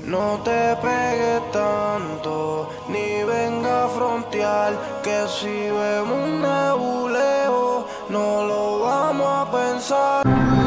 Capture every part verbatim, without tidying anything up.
No te pegues tanto, ni venga a frontear, que si vemos un nebuleo, no lo vamos a pensar.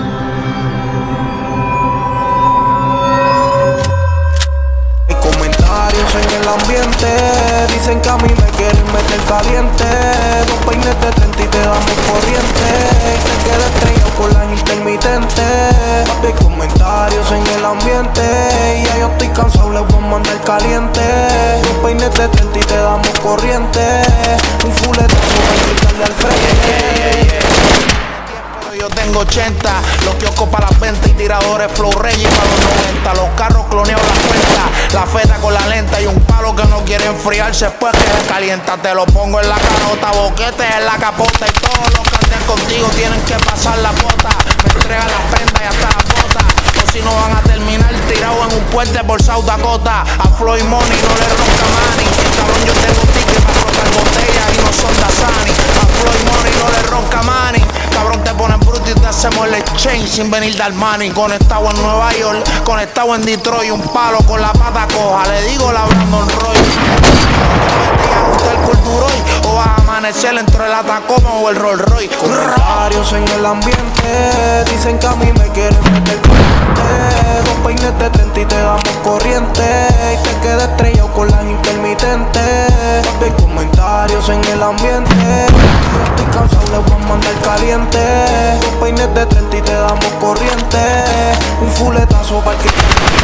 Hay comentarios en el ambiente, dicen que a mí me quieren meter caliente. Dos peines de treinta y te damos corriente, y te quedas estrellado con las intermitentes. Hay comentarios en el ambiente, y ya yo estoy cansado, les voy a mandar caliente. Dos peines de treinta y te damos corriente, un fuletazo para quitarle al frente. Yo tengo ochenta, los kioscos para las ventas y tiradores flow Reggie para los noventa. Los carros cloneados la cuenta, la feta con la lenta y un palo que no quiere enfriarse después que se calienta. Te lo pongo en la carota, boquete en la capota y todos los que anden contigo tienen que pasar la bota. Me entregan las prendas y hasta las botas, o si no van a terminar tirados en un puente por South Dakota. A Floyd Money no le ronca mani, cabrón yo tengo ticket para rotar botellas y no son Dasani. A Floyd Money no le ronca mani, cabrón te pones bruto y te hacemos el exchange sin venir de Armani. Conectado en Nueva York, conectado en Detroit, un palo con la pata coja, le digo la Brandon Roy. O vas a amanecer entre la Tacoma o el Rolls Royce. Comentarios en el ambiente, dicen que a mí me quieren meter caliente. Dos peines de treinta y te damos corriente, y te quedas estrellado con las intermitentes. Hay comentarios en el ambiente, yo estoy cansado, les voy a mandar caliente. Dos peines de treinta y te damos corriente, un fuletazo para que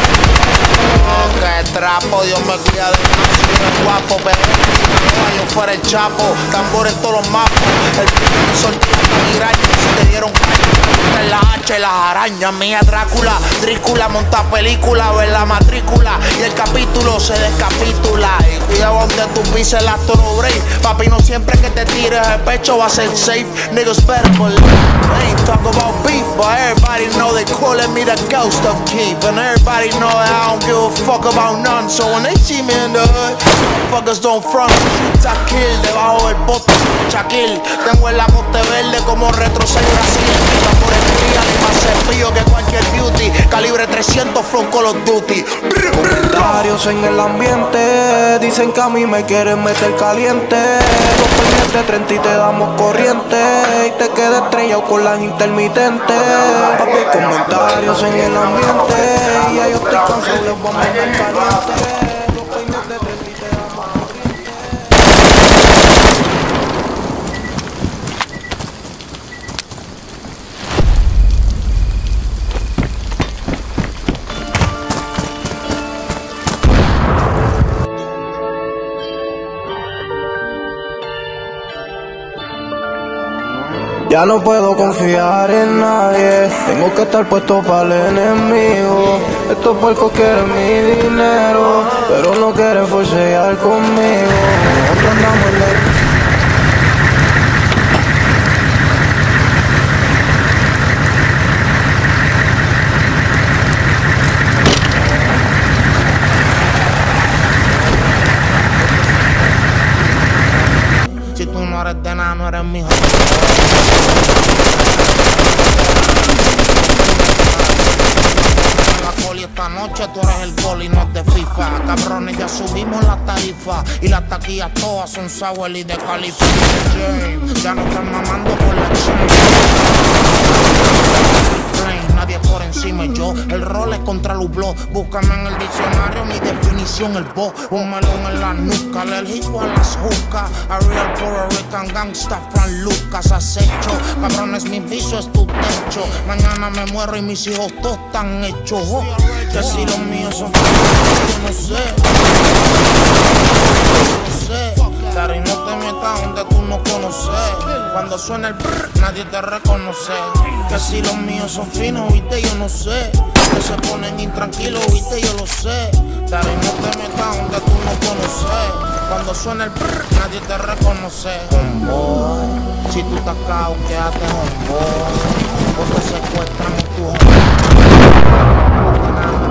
que trapo, Dios me cuida de más, guapo, pero yo fuera el chapo, tambor en todos los mapos, el primer sol de migraña, si te dieron en la H y las arañas, mía Drácula, Drícula, monta película, ver la matrícula y el capítulo se descapitula. Y cuidado donde tú pises la toro break, papi, no siempre que te tires el pecho va a ser safe, niggas better believe. They ain't talk about beef, but everybody know they calling me the ghost of Keith, and everybody know that I don't give a fuck about none, so when they see me in the hood, motherfuckers don't front, shoot a kill, debajo del bote, Shaquille, tengo el agote verde como retroceso Brasil, por el día y más cepillo que cualquier beauty, calibre trescientos flow Call of Duty. Comentarios en el ambiente, dicen que a mí me quieren meter caliente. Dos peines de treinta y te damos corriente, y te quedas estrellado con las intermitentes. Papi, comentarios en el ambiente, y ya yo estoy cansado, les voy a mandar caliente. Dos peines de treinta y te damos corriente. Ya no puedo confiar en nadie, tengo que estar puesto para el enemigo. Estos puercos quieren mi dinero, pero no quieren forcear conmigo. Nosotros andamos en la... Si tú no eres de nada, no eres mi hijo. Y esta noche tú eres el gol y no es de FIFA. Cabrones, ya subimos la tarifa y las taquillas todas son sour y de California. Ya no están mamando por la nadie por encima y yo, el rol es contra el hubló. Búscame en el diccionario mi definición, el bo. Un melón en la nuca, alérgico a las jucas. A real Puerto Rican gangsta, Fran Lucas, acecho. Cabrones, mi piso es tu techo. Mañana me muero y mis hijos todos están hechos. Oh, que si los míos son yo no sé. No sé. Dari, no te metas donde tú no conoces. Cuando suena el brr, nadie te reconoce. Que si los míos son finos, viste, yo no sé. Que se ponen intranquilos, viste, yo lo sé. Dari, no te metas donde tú no conoces. Cuando suena el brr, nadie te reconoce. Homeboy, si tú estás cao, quédate homeboy. O te secuestran en tu homeboy.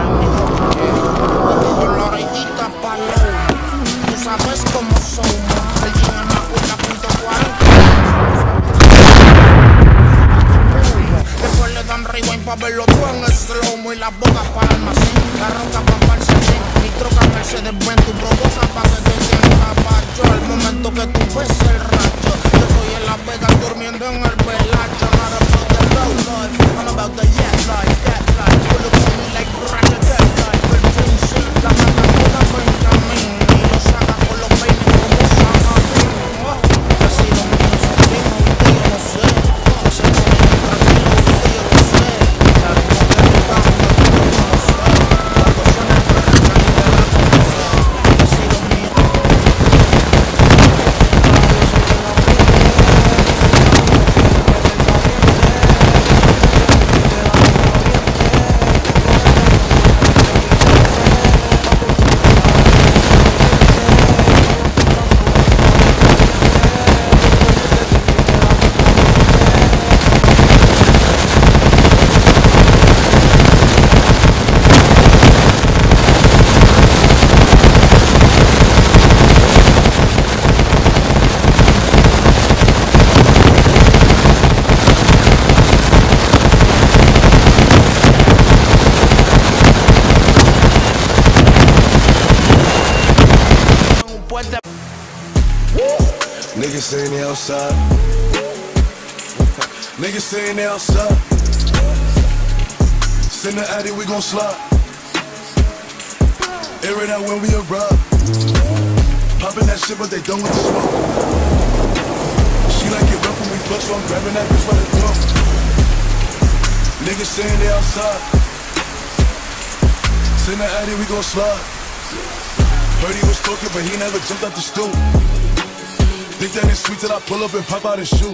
Con la orejita paloma, tú sabes cómo son. El G M cuenta punto cuarenta. Después le dan rewind pa' verlo todo en slow-mo y las bocas para el almacén, la roca pa' el saying they outside. Niggas saying they outside. Send the addy, we gon' slide. Air it out when we arrive. Poppin' that shit, but they done with the smoke. She like it rough when we fuck, so I'm grabbing that bitch by the throat. Niggas saying they outside. Send the addy, we gon' slide. Heard he was talking, but he never jumped out the stool. Think that it's sweet till I pull up and pop out and shoot.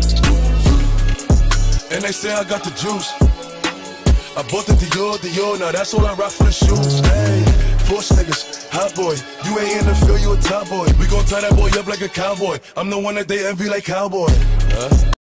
And they say I got the juice. I bought the Dior, Dior, now that's all I rock for the shoes. Hey, Porsche niggas, hot boy. You ain't in the field, you a top boy. We gon' tie that boy up like a cowboy. I'm the one that they envy like cowboy. Huh?